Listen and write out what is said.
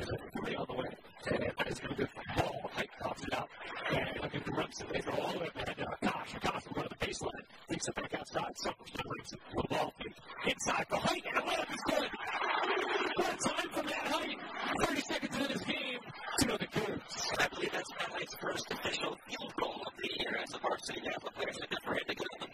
Here's a three on the way. And that is going to be a good ball. Height pops it out. And look at the reps. They throw all the way up ahead. Gosh, will go to the baseline. Takes it back outside. Summers brings it. Low ball feed. Inside for Height. And the layup is good. What time from that Height? 30 seconds into this game. To the Cougs. I believe that's Height's first official field goal of the year as a varsity athlete. Players have never had to get on the